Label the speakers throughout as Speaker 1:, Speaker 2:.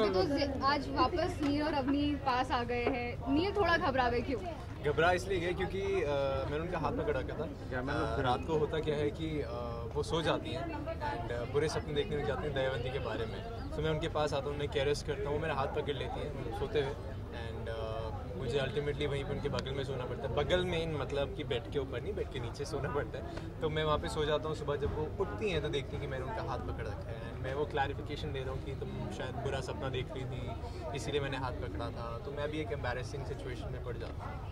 Speaker 1: तो आज वापस नील और अवनी पास आ गए हैं। नील थोड़ा घबरा गए, क्यों
Speaker 2: घबरा इसलिए गया क्योंकि मैंने उनका हाथ पकड़ा था। रात को होता क्या है कि वो सो जाती हैं एंड बुरे सपने देखने लग जाती हैं दयावंती के बारे में। तो मैं उनके पास आता हूँ, उन्हें केयरस करता हूँ, वो मेरा हाथ पकड़ लेती हैं मतलब सोते हुए एंड मुझे अल्टीमेटली वहीं पे उनके बगल में सोना पड़ता है। बगल में इन मतलब कि बेड के ऊपर नहीं, बेड के नीचे सोना पड़ता है। तो मैं वहाँ पे सो जाता हूँ। सुबह जब वो उठती हैं तो देखती हैं कि मैंने उनका हाथ पकड़ रखा है एंड मैं वो क्लैरिफिकेशन दे रहा हूँ कि तुम शायद बुरा सपना देख रही थी, इसीलिए मैंने हाथ पकड़ा था। तो मैं भी एक एम्बैरेसिंग सिचुएशन में पड़ जाता हूँ।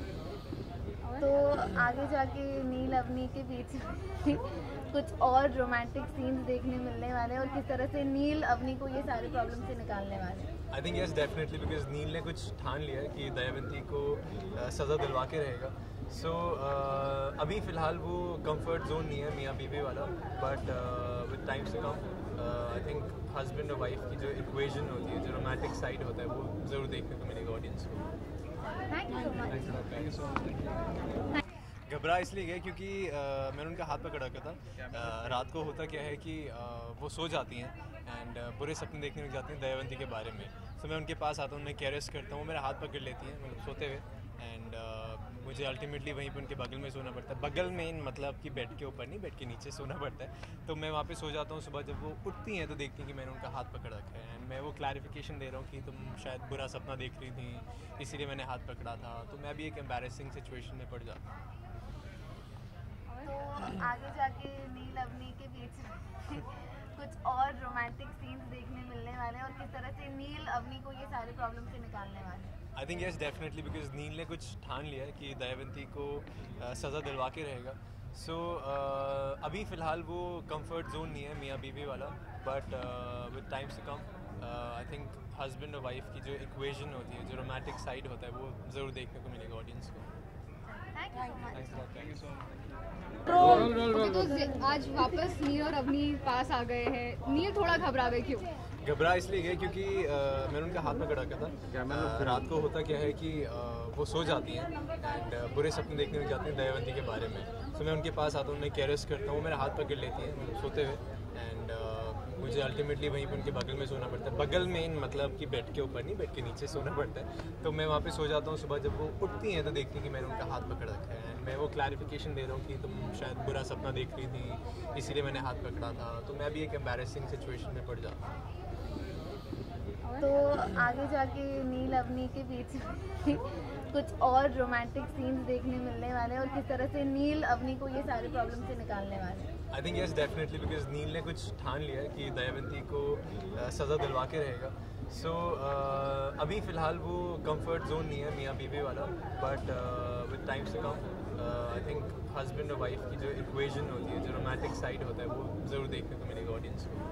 Speaker 3: तो आगे जाके नील अवनी के बीच कुछ और रोमांटिक सीन्स देखने मिलने वाले हैं और किस तरह से नील अवनी को ये सारे प्रॉब्लम से निकालने वाले हैं।
Speaker 2: I think yes definitely, because Neel ने कुछ ठान लिया है कि दयावंती को सज़ा दिलवा के रहेगा। सो अभी फ़िलहाल वो कंफर्ट जोन नहीं है मियाँ बीवी वाला, but with times to come I think husband और वाइफ की जो इक्वेशन होती है, जो रोमांटिक साइड होता है, वो ज़रूर देखने को मिलेगा ऑडियंस को।
Speaker 3: Thank you so much.
Speaker 2: घबरा इसलिए गया क्योंकि मैंने उनका हाथ पकड़ रखा था। रात को होता क्या है कि वो सो जाती हैं एंड बुरे सपने देखने लग जाती हैं दयावंती के बारे में। तो मैं उनके पास आता हूँ, उन्हें केयरस करता हूँ, वो मेरा हाथ पकड़ लेती हैं मतलब सोते हुए एंड मुझे अल्टीमेटली वहीं पे उनके बगल में सोना पड़ता है। बगल में इन मतलब कि बेड के ऊपर नहीं, बेड के नीचे सोना पड़ता है। तो मैं वहाँ पे सो जाता हूँ। सुबह जब वो उठती हैं तो देखती हैं कि मैंने उनका हाथ पकड़ रखा है एंड मैं वो क्लैरिफिकेशन दे रहा हूँ कि तुम शायद बुरा सपना देख रही थी, इसीलिए मैंने हाथ पकड़ा था। तो मैं भी एक एम्बैरेसिंग सिचुएशन में पड़ जाता हूँ।
Speaker 3: तो आगे जाके नील अवनी के बीच कुछ और रोमांटिक सीन्स देखने मिलने वाले हैं और किस तरह से नील अवनी को ये सारे प्रॉब्लम से निकालने वाले हैं।
Speaker 2: I think yes definitely, because Neel ने कुछ ठान लिया है कि दयावंती को सज़ा दिलवा के रहेगा। सो अभी फ़िलहाल वो कंफर्ट जोन नहीं है मियाँ बीवी वाला, but with times to come I think husband और वाइफ की जो इक्वेशन होती है, जो रोमांटिक साइड होता है, वो ज़रूर देखने को मिलेगा ऑडियंस को।
Speaker 3: Thank you so much.
Speaker 1: तो आज वापस नील और अवनी पास आ गए हैं। नील थोड़ा घबरा गए, क्यों
Speaker 2: घबरा इसलिए गया क्योंकि मैंने उनका हाथ पकड़ रखा था। रात को होता क्या है कि वो सो जाती हैं एंड बुरे सपने देखने लग जाती हैं दयावंती के बारे में। तो मैं उनके पास आता हूँ, उन्हें केयरस करता हूँ, वो मेरा हाथ पकड़ लेती हैं मतलब सोते हुए एंड मुझे अल्टीमेटली वहीं पे उनके बगल में सोना पड़ता है। बगल में इन मतलब कि बेड के ऊपर नहीं, बेड के नीचे सोना पड़ता है। तो मैं वहाँ पे सो जाता हूँ। सुबह जब वो उठती हैं तो देखती हैं कि मैंने उनका हाथ पकड़ रखा है एंड मैं वो क्लैरिफिकेशन दे रहा हूँ कि तुम शायद बुरा सपना देख रही थी, इसीलिए मैंने हाथ पकड़ा था। तो मैं भी एक एम्बैरेसिंग सिचुएशन में पड़ जाता हूँ।
Speaker 3: तो आगे जाके नील अवनी के बीच कुछ और रोमांटिक सीन्स देखने मिलने वाले हैं और किस तरह से नील अवनी को ये सारे प्रॉब्लम से निकालने वाले हैं।
Speaker 2: I think yes definitely, because Neel ने कुछ ठान लिया है कि दयावंती को सज़ा दिलवा के रहेगा। सो अभी फ़िलहाल वो कंफर्ट जोन नहीं है मियाँ बीवी वाला, but with times to come I think husband और वाइफ की जो इक्वेशन होती है, जो रोमांटिक साइड होता है, वो ज़रूर देखने को मिलेगा ऑडियंस को।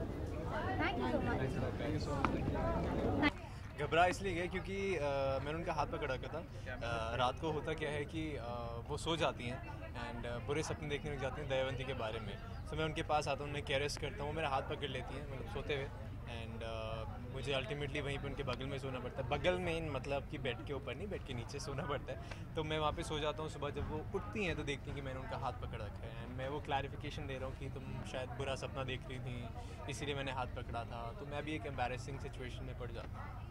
Speaker 3: Thank you so much.
Speaker 2: घबरा इसलिए गया क्योंकि मैंने उनका हाथ पकड़ रखा था। रात को होता क्या है कि वो सो जाती हैं एंड बुरे सपने देखने लग जाती हैं दयावंती के बारे में। तो मैं उनके पास आता हूँ, उन्हें केयरस करता हूँ, वो मेरा हाथ पकड़ लेती हैं मतलब सोते हुए एंड मुझे अल्टीमेटली वहीं पे उनके बगल में सोना पड़ता है। बगल में इन मतलब कि बेड के ऊपर नहीं, बेड के नीचे सोना पड़ता है। तो मैं वहाँ पे सो जाता हूँ। सुबह जब वो उठती हैं तो देखती हैं कि मैंने उनका हाथ पकड़ रखा है एंड मैं वो क्लैरिफिकेशन दे रहा हूँ कि तुम शायद बुरा सपना देख रही थी, इसीलिए मैंने हाथ पकड़ा था। तो मैं भी एक एम्बैरेसिंग सिचुएशन में पड़ जाता हूँ।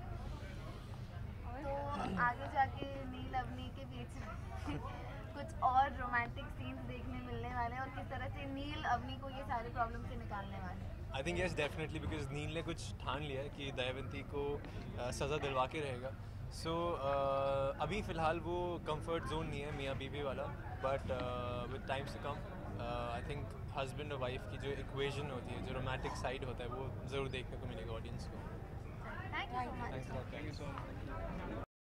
Speaker 3: तो आगे जाके नील अवनी के बीच कुछ और रोमांटिक सीन्स देखने मिलने वाले हैं और किस तरह से नील अवनी को ये सारे प्रॉब्लम से निकालने वाले हैं।
Speaker 2: I think yes definitely, because Neel ने कुछ ठान लिया है कि दयावंती को सज़ा दिलवा के रहेगा। सो अभी फ़िलहाल वो कंफर्ट जोन नहीं है मियाँ बीवी वाला, but with times to come I think husband और वाइफ की जो इक्वेशन होती है, जो रोमांटिक साइड होता है, वो ज़रूर देखने को मिलेगा ऑडियंस को।
Speaker 3: Thank you so much.